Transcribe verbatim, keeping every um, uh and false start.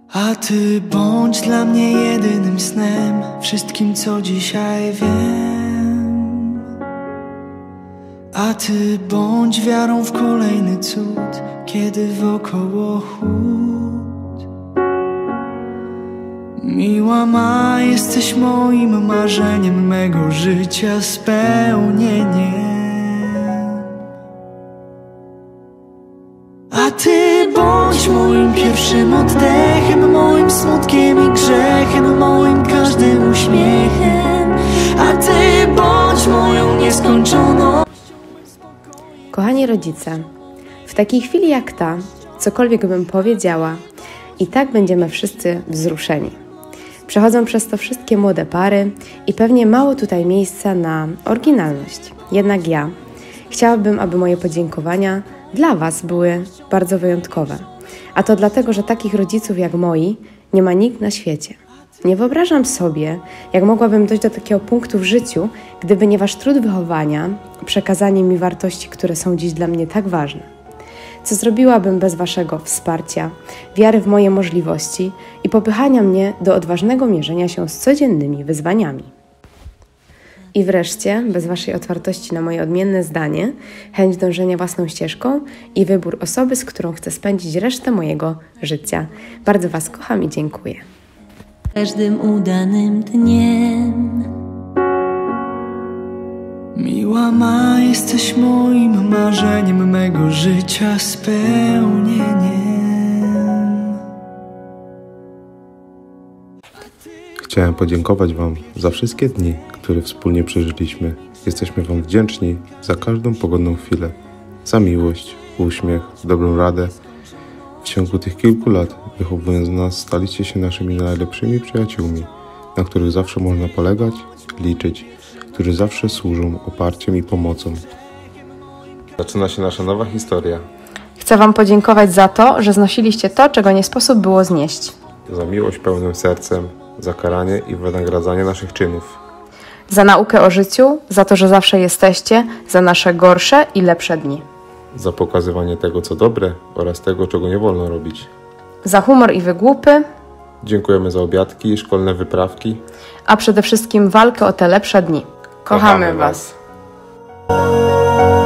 A Ty bądź dla mnie jedynym snem, wszystkim co dzisiaj wiem. A Ty bądź wiarą w kolejny cud, kiedy wokoło chłód. Miła ma, jesteś moim marzeniem, mego życia spełnieniem. A Ty bądź moim pierwszym oddechem, moim smutkiem i grzechem, moim każdym uśmiechem. A Ty bądź moją nieskończoną. Kochani rodzice, w takiej chwili jak ta, cokolwiek bym powiedziała, i tak będziemy wszyscy wzruszeni. Przechodzą przez to wszystkie młode pary i pewnie mało tutaj miejsca na oryginalność. Jednak ja chciałabym, aby moje podziękowania dla Was były bardzo wyjątkowe. A to dlatego, że takich rodziców jak moi nie ma nikt na świecie. Nie wyobrażam sobie, jak mogłabym dojść do takiego punktu w życiu, gdyby nie Wasz trud wychowania, przekazanie mi wartości, które są dziś dla mnie tak ważne. Co zrobiłabym bez Waszego wsparcia, wiary w moje możliwości i popychania mnie do odważnego mierzenia się z codziennymi wyzwaniami. I wreszcie, bez Waszej otwartości na moje odmienne zdanie, chęć dążenia własną ścieżką i wybór osoby, z którą chcę spędzić resztę mojego życia. Bardzo Was kocham i dziękuję. Każdym udanym dniem. Miła ma, jesteś moim marzeniem, mego życia spełnieniem. Chciałem podziękować Wam za wszystkie dni, które wspólnie przeżyliśmy. Jesteśmy Wam wdzięczni za każdą pogodną chwilę, za miłość, uśmiech, dobrą radę. W ciągu tych kilku lat, wychowując nas, staliście się naszymi najlepszymi przyjaciółmi, na których zawsze można polegać, liczyć, którzy zawsze służą oparciem i pomocą. Zaczyna się nasza nowa historia. Chcę Wam podziękować za to, że znosiliście to, czego nie sposób było znieść. Za miłość pełnym sercem, za karanie i wynagradzanie naszych czynów. Za naukę o życiu, za to, że zawsze jesteście, za nasze gorsze i lepsze dni. Za pokazywanie tego, co dobre oraz tego, czego nie wolno robić. Za humor i wygłupy. Dziękujemy za obiadki i szkolne wyprawki. A przede wszystkim walkę o te lepsze dni. Kochamy, Kochamy Was. was.